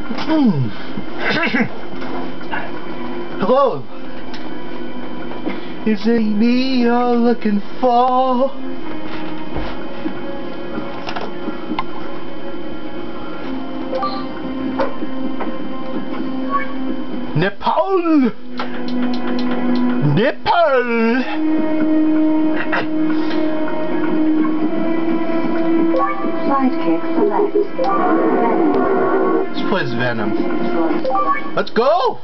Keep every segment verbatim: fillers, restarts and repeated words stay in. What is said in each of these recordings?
Hello. Is it me you're looking for? Nepal! Nepal! Sidekick select. Venom. Let's play as Venom. Let's go!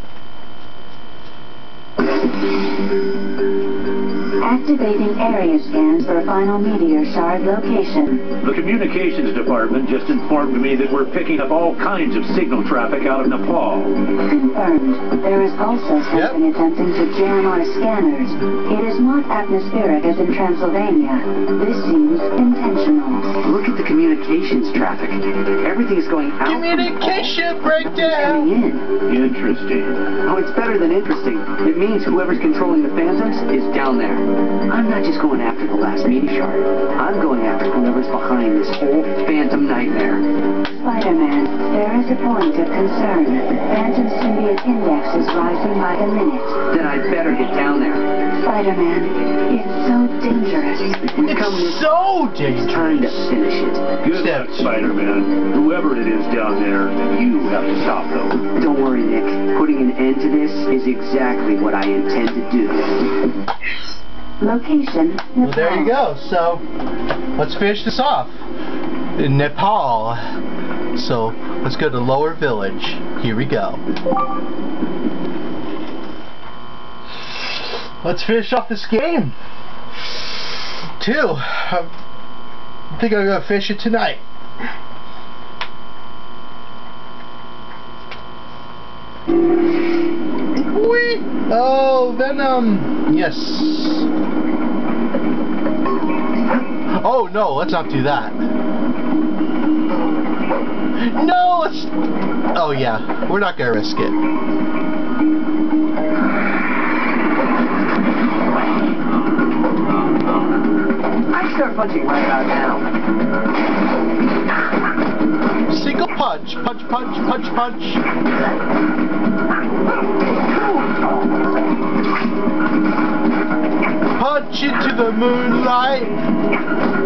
Activating area scans for final meteor shard location. The communications department just informed me that we're picking up all kinds of signal traffic out of Nepal. Confirmed. There is also something yep. attempting to jam our scanners. It is not atmospheric as in Transylvania. This seems intentional. Look at the communications traffic. Everything is going out. Communication breakdown! Coming in. Interesting. Oh, it's better than interesting. It means whoever's controlling the phantoms is down there. I'm not just going after the last meteor shard. I'm going after whoever's behind this whole phantom nightmare. Spider-Man, there is a point of concern. Phantom symbiote index is rising by the minute. Then I'd better get down there. Spider-Man, it's so dangerous. We It's come with so dangerous. It's time to finish it. Good luck, Spider-Man. Whoever it is down there, you have to stop them. Don't worry, Nick. Putting an end to this is exactly what I intend to do. Location, Nepal. Well, there you go. So, let's finish this off. In Nepal. So, let's go to Lower Village. Here we go. Let's finish off this game. Two. I think I'm going to finish it tonight. Whee! Oh, Venom! Yes. Oh no, let's not do that. No, let's... Oh yeah, we're not gonna risk it. I start punching right out now. Single punch, punch, punch, punch, punch. Punch into the moonlight.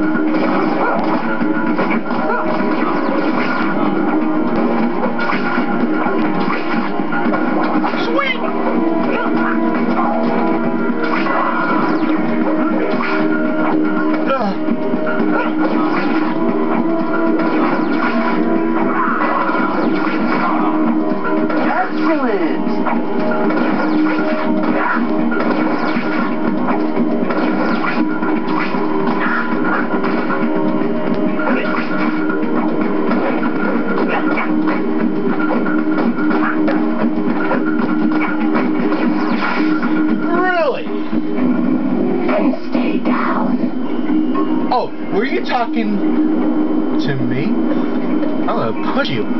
Oh, were you talking to me? I'm gonna push you.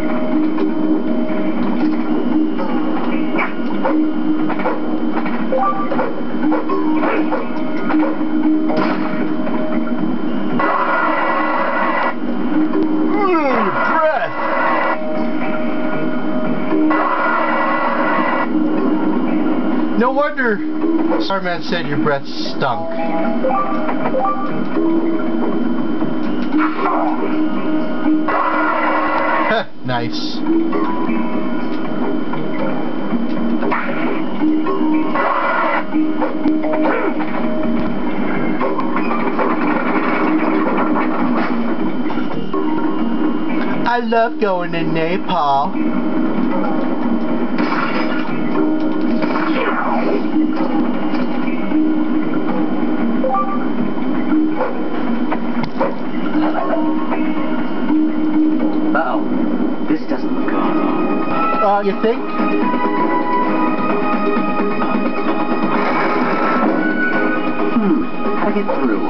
Ooh, breath! No wonder Starman said your breath stunk. Nice. I love going to Nepal. Uh-oh. This doesn't look good. Uh, you think? Hmm. How to get through?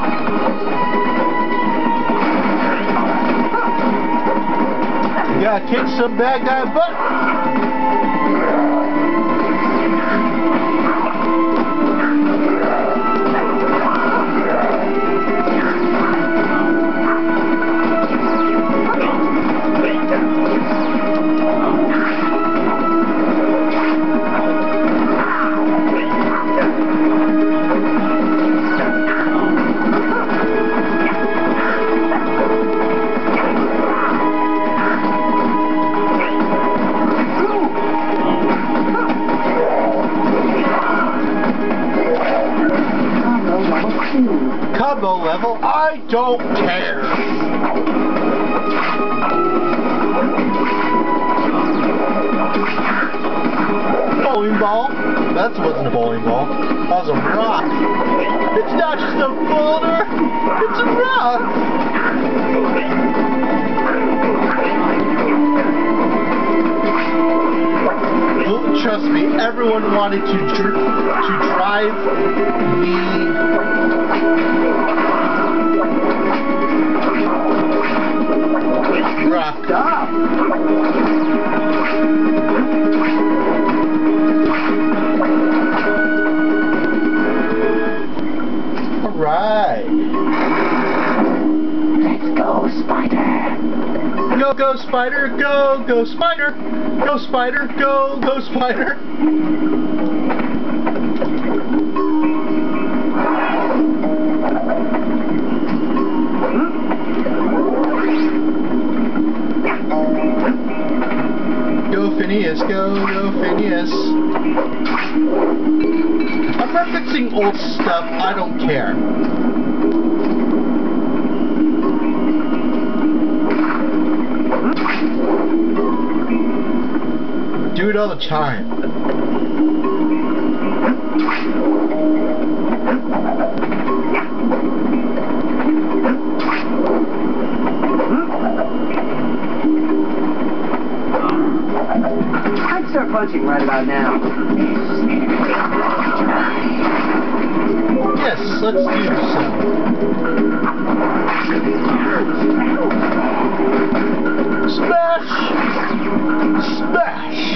You gotta kick some bad guy butt. level? I don't care. Bowling ball? That wasn't a bowling ball. That was a rock. It's not just a boulder. It's a rock. Oh, trust me, everyone wanted to dr to drive the rock. Stop. Right. Let's go, Spider. Go, go, Spider. Go, go, Spider. Go, Spider. Go, go, Spider. Go, Phineas. Go, go, Phineas. I'm referencing old stuff. I don't care. Do it all the time. I'd start punching right about now. Yes, let's do so. Smash! Smash!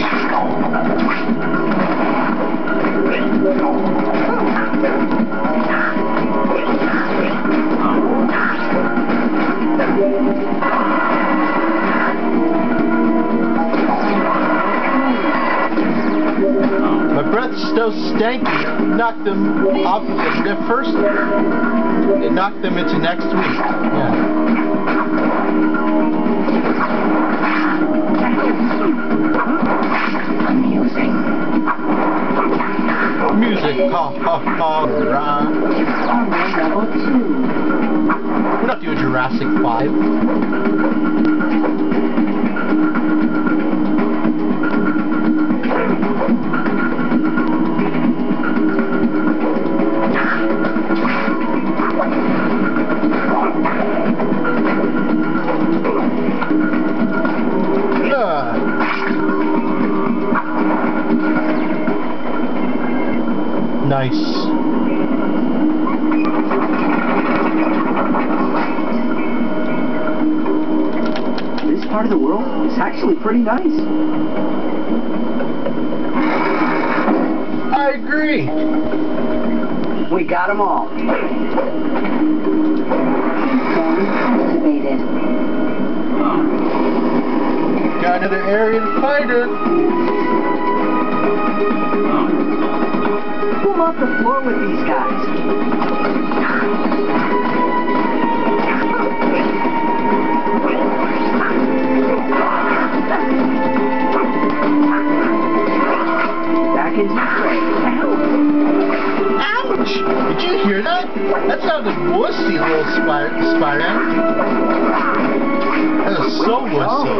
My breath's so stanky, knocked them off of the first, it knocked them into next week. Yeah. Amusing. Music, ha ha ha, rah. Armor level two. We're not doing Jurassic five. Nice. This part of the world is actually pretty nice. I agree. We got them all. Keystone activated. Got another area to fight it. Boom off the floor with these guys. Back into the fray. Ouch! Did you hear that? That sounded wussy, little spider. Spider. That was so wussy.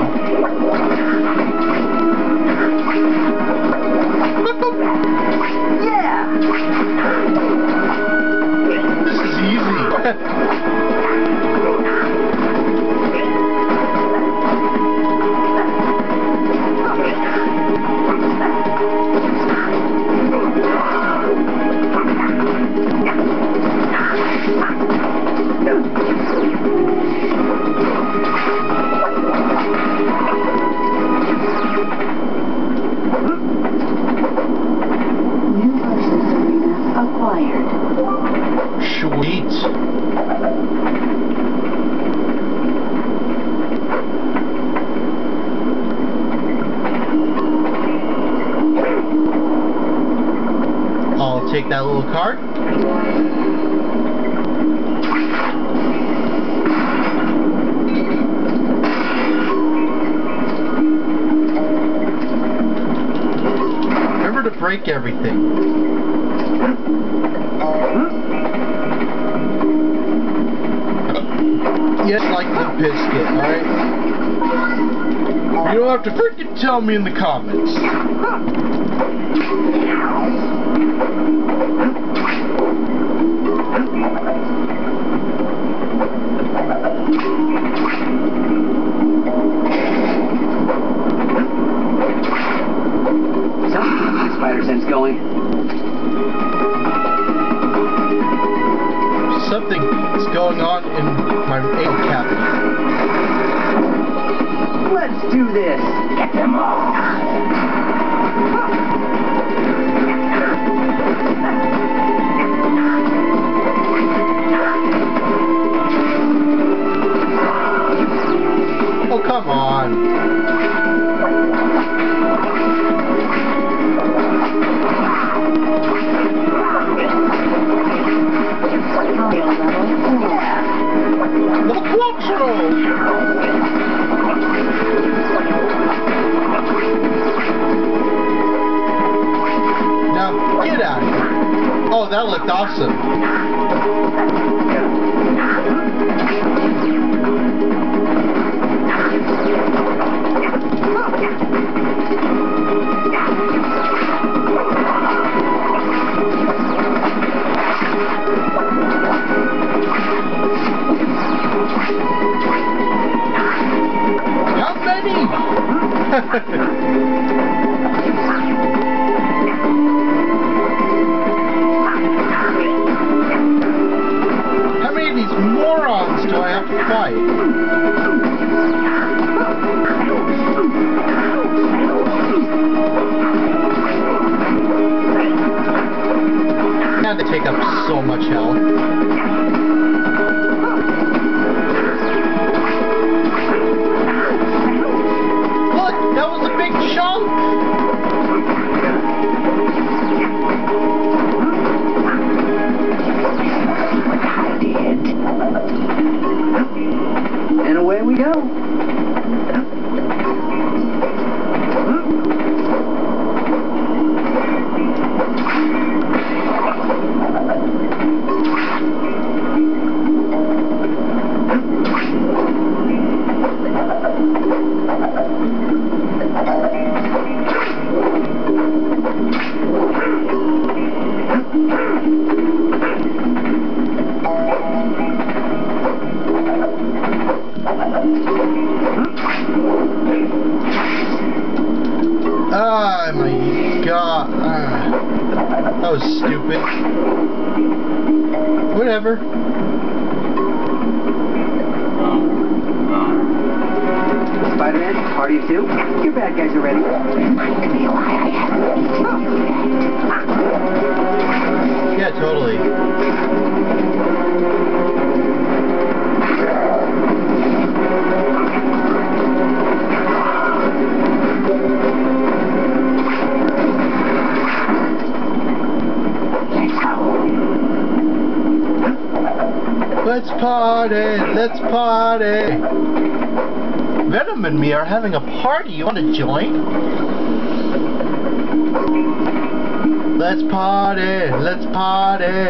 Yeah! This is easy. New versus arena acquired. Sweet. I'll take that little card. Remember to break everything. Yes, like the biscuit, alright? You don't have to freaking tell me in the comments. So, my spider sense going. Something is going on in my egg cavity. Let's do this. Get them all. Oh, come on. Level quattro! Now, get out of here. Oh, that looked awesome. How many? How many of these morons do I have to fight? Had to take up so much health. Look, that was a big chunk. And away we go. Oh my god. Ah, that was stupid. Whatever. Spider-Man, party of two. Your bad guys are ready. Yeah, totally. Let's party, let's party. Venom and me are having a party. You want to join? Let's party, let's party.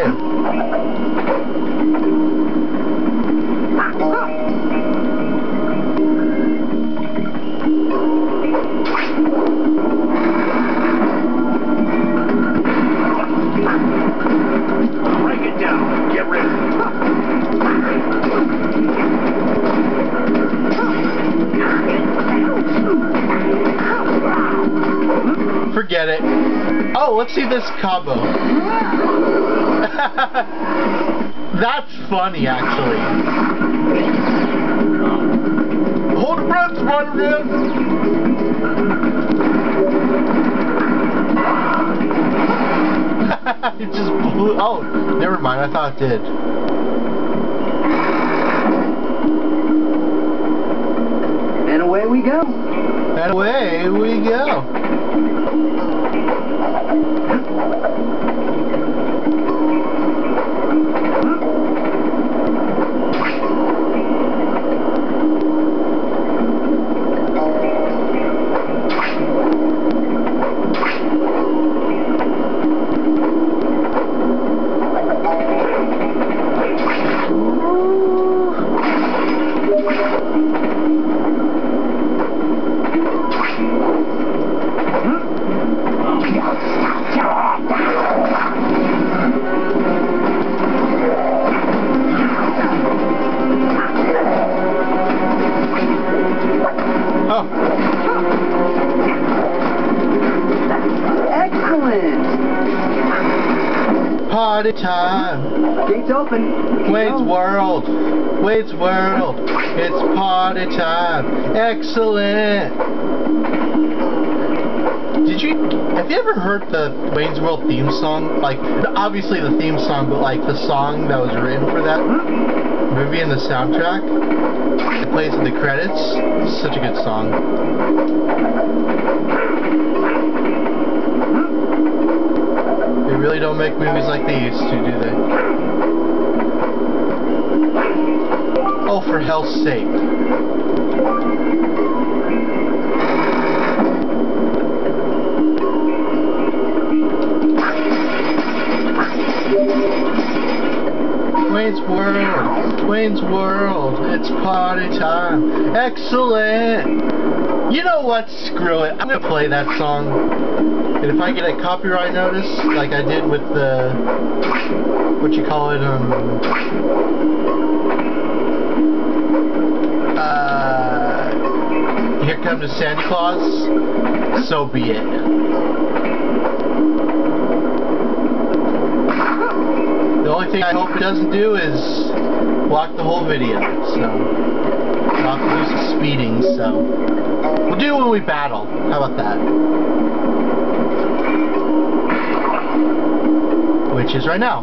Break it down. Get ready. Forget it. Oh, let's see this combo. That's funny, actually. Hold your breath, Spider-Man. It just blew. Oh, never mind. I thought it did. And away we go. And away we go. party time. Gates open. Wayne's World. Wayne's World. It's party time. Excellent. Did you, have you ever heard the Wayne's World theme song? Like, obviously the theme song, but like the song that was written for that movie and the soundtrack? It plays in the credits. It's such a good song. They really don't make movies like they used to, do they? Oh, for hell's sake. Wayne's World, Wayne's World, it's party time. Excellent! You know what? Screw it. I'm gonna play that song. And if I get a copyright notice, like I did with the, what you call it, um, uh, Here Comes the Santa Claus, so be it. The only thing I hope it doesn't do is block the whole video, so I'll have to do some speeding, so we'll do it when we battle. How about that? Which is right now.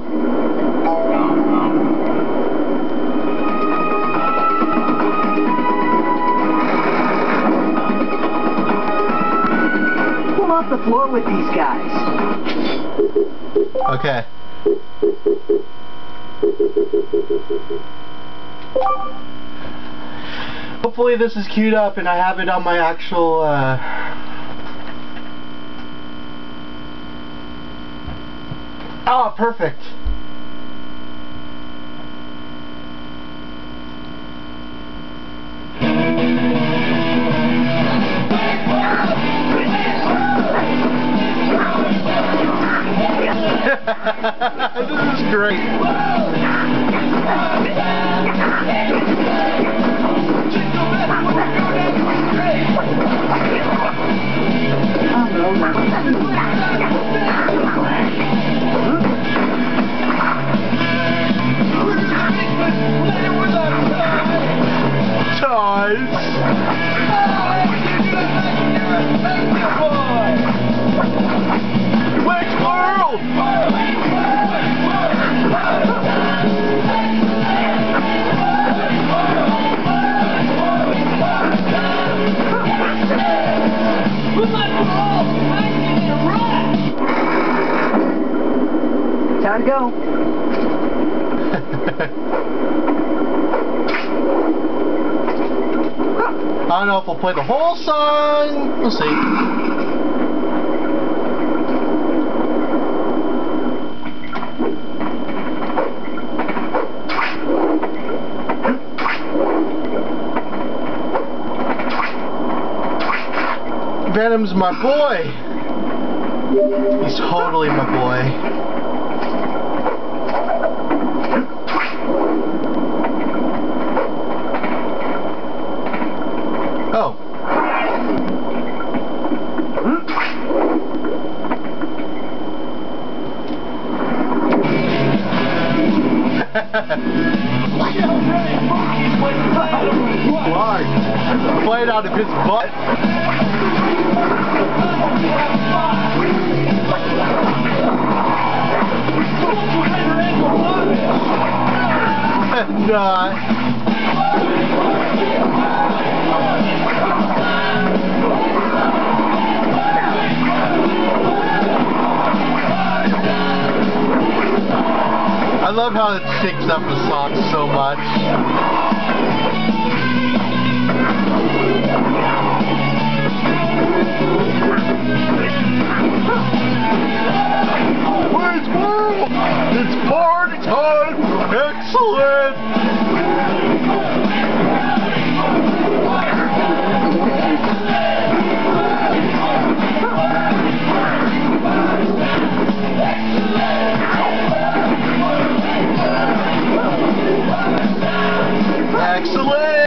Pull off the floor with these guys. Okay. Hopefully this is queued up and I have it on my actual uh oh, perfect. This is great. Wayne's World! Time to go. I don't know if we'll play the whole song. We'll see. Venom's my boy. He's totally my boy. Oh. Clark, played out of his butt. Not. I love how it syncs up the song so much. Wayne's World! It's party time! Excellent! Excellent!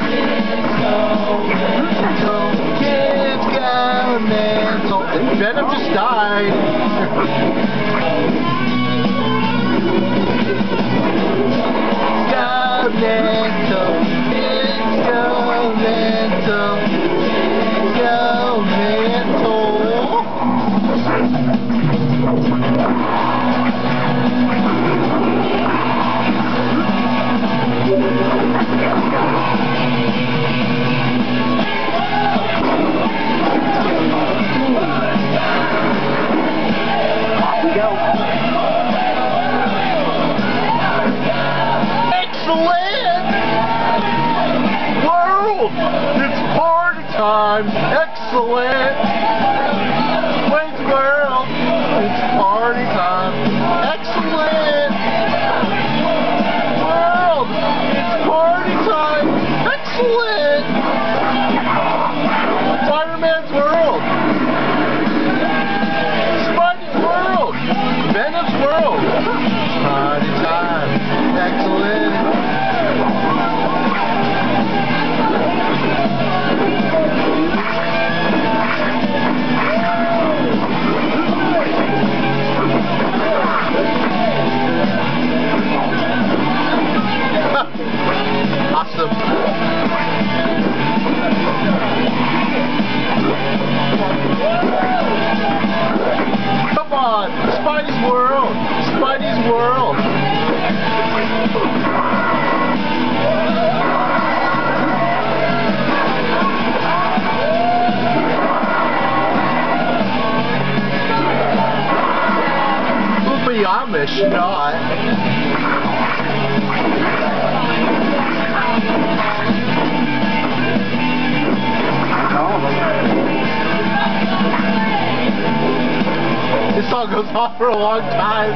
Kids go mental. Venom just died. Governmental, it's governmental, it's governmental. Off we go. Excellent! World! It's party time! Excellent! Wayne's World! It's party time! Excellent! World! It's party time! Excellent! Spider-Man's World! Spidey's World! Venom's World! Party time! Excellent! Awesome. Come on! Spidey's World! Spidey's World! But Amish not. This song goes on for a long time.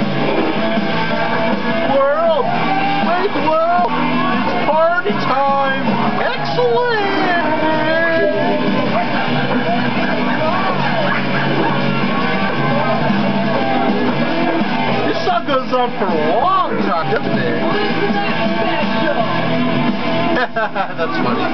World! Wait, world! It's party time! Excellent! This song goes on for a long time, doesn't it? That's funny.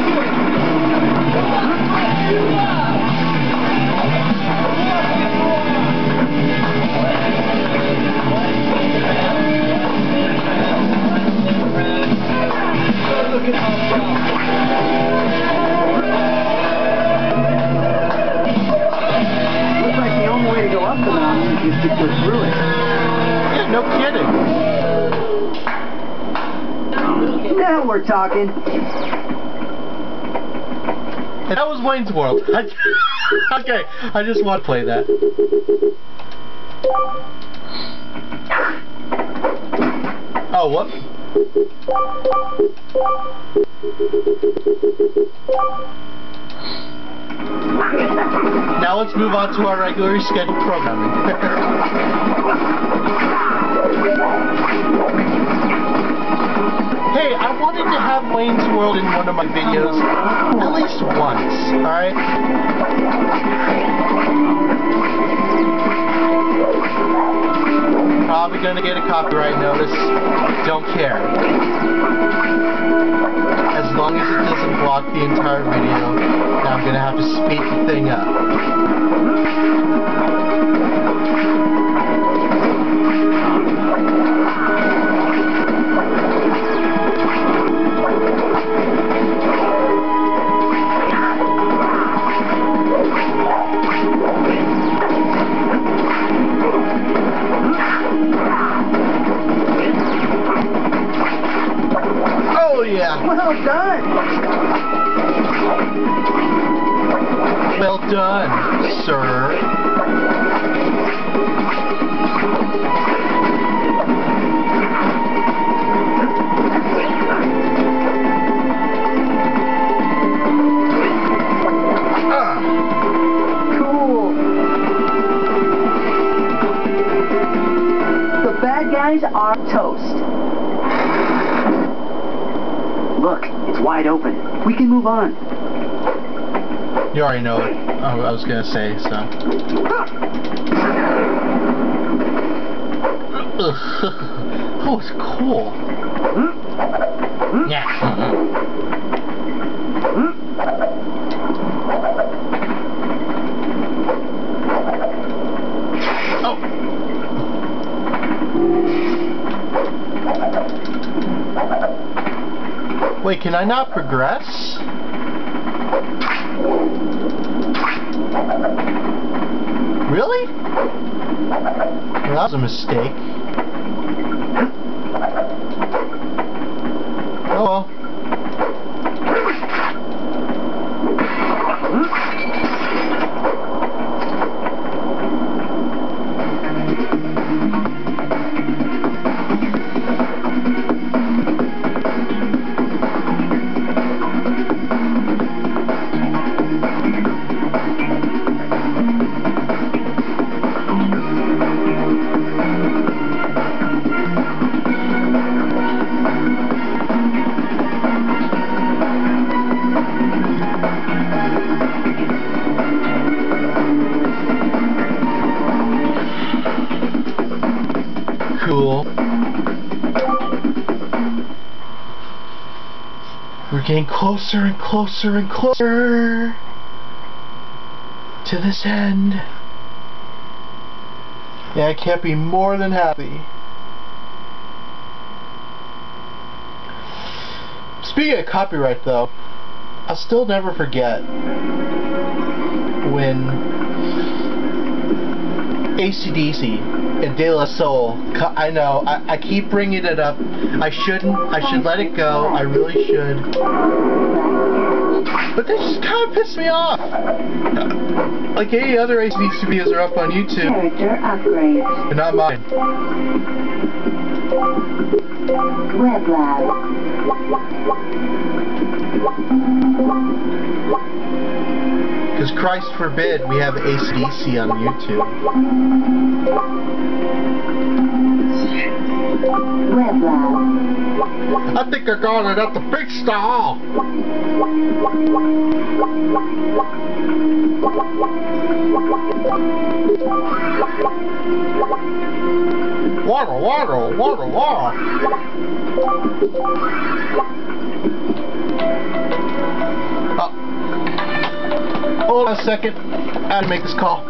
Looks like the only way to go up the mountain is to go through it. Yeah, no kidding. Now we're talking. And that was Wayne's World. I, okay, I just want to play that. Oh, what? Now let's move on to our regularly scheduled programming. Hey, I wanted to have Wayne's World in one of my videos at least once, alright? Probably gonna get a copyright notice. Don't care. As long as it doesn't block the entire video, I'm gonna have to speed the thing up. Oh yeah! Well done! Well done, sir. Cool. The bad guys are toast. Look, it's wide open. We can move on. You already know what I was gonna say, so. Ugh. Oh, it's cool. Yeah. Oh. Wait, can I not progress? Really? Well, that was a mistake. Oh well. Cool. We're getting closer and closer and closer to this end. Yeah, I can't be more than happy. Speaking of copyright though, I'll still never forget when A C D C and De La Soul, I know, I, I keep bringing it up. I shouldn't, I should let it go, I really should. But they just kind of piss me off. Like any other A C D C videos are up on YouTube. Character upgrades. But not mine. Web Lab. Because Christ forbid we have A C D C on YouTube. Web Lab. I think I got it at the big stall. Water, water, water, water. Oh. Hold on a second. I have to make this call.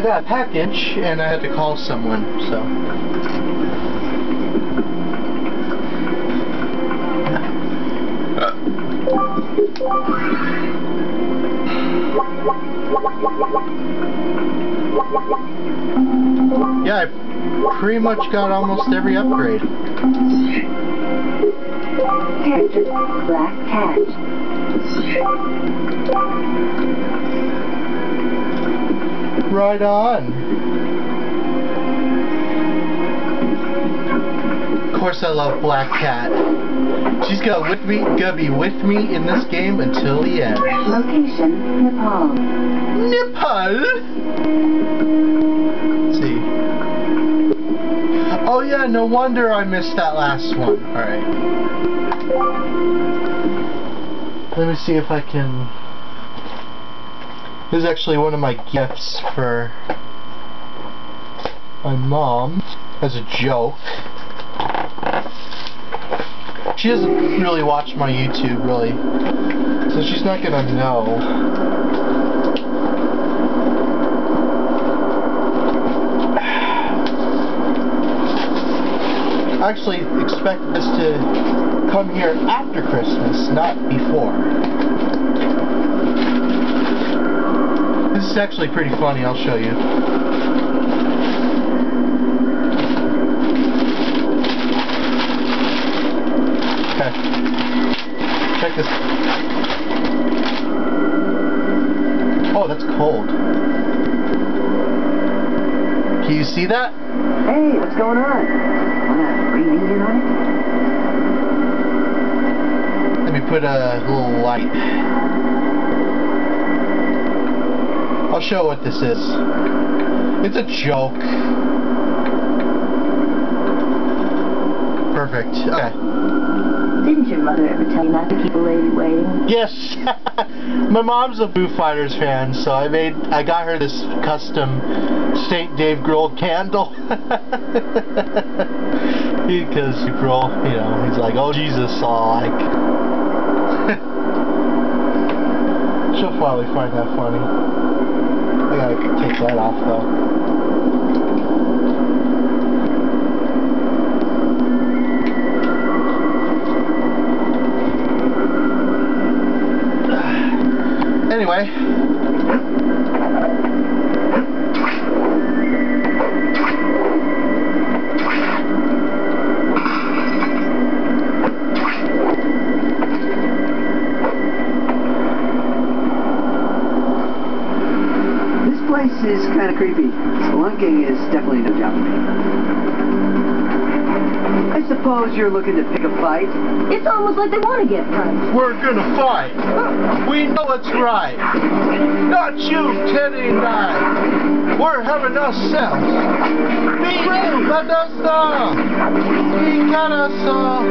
got a package and I had to call someone, so. Yeah, I pretty much got almost every upgrade. Character, Black Cat. Right on. Of course I love Black Cat. She's gonna with me gonna be with me in this game until the end. Location, Nepal. Nepal? Let's see. Oh yeah, no wonder I missed that last one. Alright. Let me see if I can... This is actually one of my gifts for my mom as a joke. She doesn't really watch my YouTube, really, so she's not gonna know. I actually expect this to come here after Christmas, not before. This is actually pretty funny, I'll show you. Okay. Check this. Oh, that's cold. Can you see that? Hey, what's going on? Wanna bring me tonight? Let me put a little light. I'll show what this is. It's a joke. Perfect. Okay. Didn't your mother ever tell you not to keep a lady waiting? Yes. My mom's a Foo Fighters fan, so I made I got her this custom Saint Dave Grohl candle. Because Grohl, you know, he's like, oh Jesus, so like. She'll probably find that funny. I gotta take that off though. Anyway. This place is kind of creepy. Spelunking is definitely no job for me. I suppose you're looking to pick a fight? It's almost like they want to get punched. We're gonna fight. We know it's right. Not you, Teddy and I. We're having ourselves. Me and you, let us know. We got us all.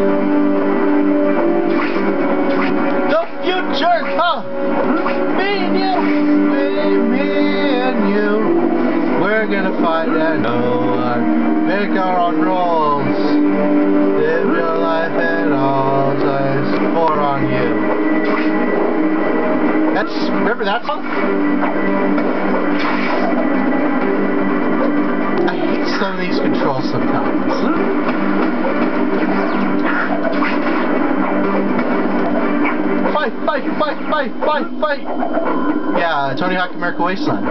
The future, huh? Me and you. Me, me and you. We're gonna fight and no one. Make our own rules. Live your life and all eyes pour on you. That's, remember that song? I hate some of these controls sometimes. Fight, fight, fight, fight, fight, fight! Yeah, Tony Hawk America Wasteland.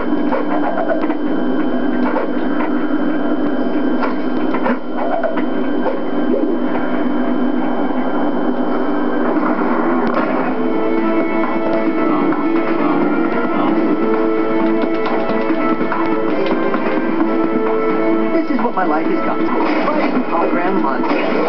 My life is gone. Fighting hologram monsters.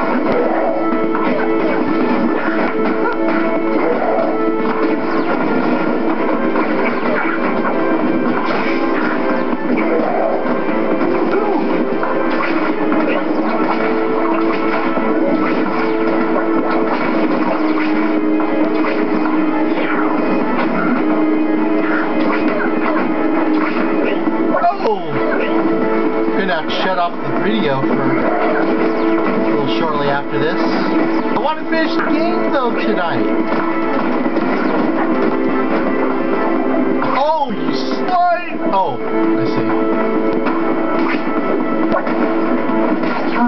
Shut off the video for a little shortly after this. I want to finish the game though tonight. Oh, you slide! Oh, I see.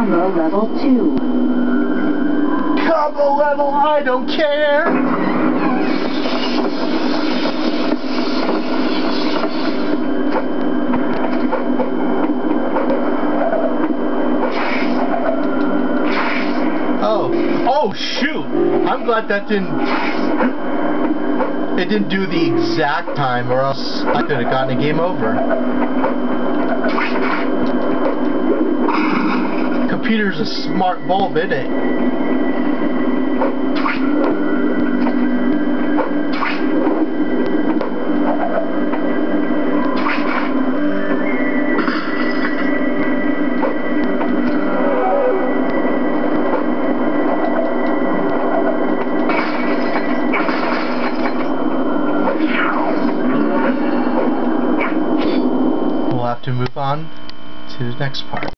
Combo level two. Combo level, I don't care. Oh, oh shoot! I'm glad that didn't. It didn't do the exact time, or else I could have gotten a game over. Computer's a smart bulb, isn't it? We'll have to move on to the next part.